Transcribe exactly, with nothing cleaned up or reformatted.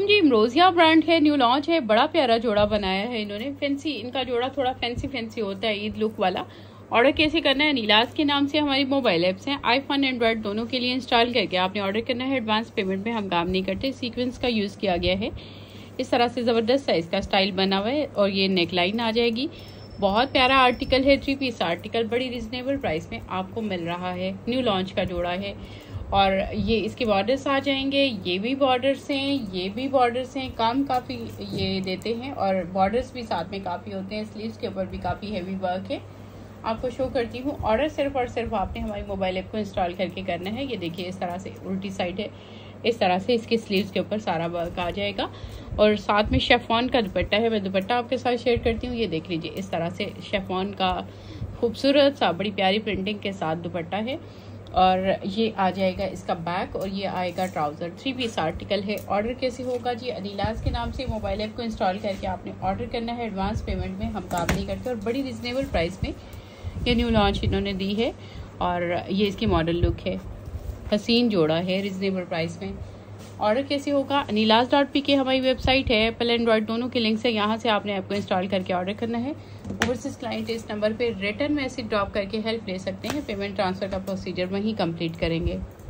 वालेकुम जी। इमरोजिया ब्रांड है, न्यू लॉन्च है, बड़ा प्यारा जोड़ा बनाया है इन्होंने। फैंसी इनका जोड़ा थोड़ा फैंसी फैंसी होता है, ईद लुक वाला। ऑर्डर कैसे करना है? नीलाज के नाम से हमारी मोबाइल ऐप्स हैं, आईफोन एंड्रॉयड दोनों के लिए इंस्टॉल करके आपने ऑर्डर करना है। एडवांस पेमेंट में हम काम नहीं करते। सीक्वेंस का यूज़ किया गया है। इस तरह से ज़बरदस्त साइज का स्टाइल बना हुआ है और ये नेकलाइन आ जाएगी। बहुत प्यारा आर्टिकल है, थ्री पीस आर्टिकल, बड़ी रिजनेबल प्राइस में आपको मिल रहा है। न्यू लॉन्च का जोड़ा है और ये इसके बॉर्डर्स आ जाएंगे। ये भी बॉर्डर्स हैं, ये भी बॉर्डर्स हैं, काम काफ़ी ये देते हैं और बॉर्डर्स भी साथ में काफ़ी होते हैं। स्लीव्स के ऊपर भी काफ़ी हैवी वर्क है। आपको शो करती हूँ। ऑर्डर सिर्फ और सिर्फ आपने हमारी मोबाइल ऐप को इंस्टॉल करके करना है। ये देखिए इस तरह से उल्टी साइड है, इस तरह से इसके स्लीव्स के ऊपर सारा वर्क आ जाएगा और साथ में शेफॉन का दुपट्टा है। मैं दुपट्टा आपके साथ शेयर करती हूँ। ये देख लीजिए इस तरह से शेफॉन का खूबसूरत सा बड़ी प्यारी प्रिंटिंग के साथ दुपट्टा है और ये आ जाएगा इसका बैक और ये आएगा ट्राउज़र। थ्री पीस आर्टिकल है। ऑर्डर कैसे होगा जी? अनीलाज के नाम से मोबाइल ऐप को इंस्टॉल करके आपने ऑर्डर करना है। एडवांस पेमेंट में हम काम नहीं करते और बड़ी रिजनेबल प्राइस में ये न्यू लॉन्च इन्होंने दी है और ये इसकी मॉडल लुक है। हसीन जोड़ा है रिजनेबल प्राइस में। ऑर्डर कैसे होगा? अनीलाज डॉट पी के हमारी वेबसाइट है, एप्पल एंड्रॉयड दोनों के लिंक्स है। यहाँ से आपने ऐप को इंस्टॉल करके ऑर्डर करना है। ओवरसीज क्लाइंट इस नंबर पे रिटर्न मैसेज ड्रॉप करके हेल्प ले सकते हैं। पेमेंट ट्रांसफ़र का प्रोसीजर वहीं कंप्लीट करेंगे।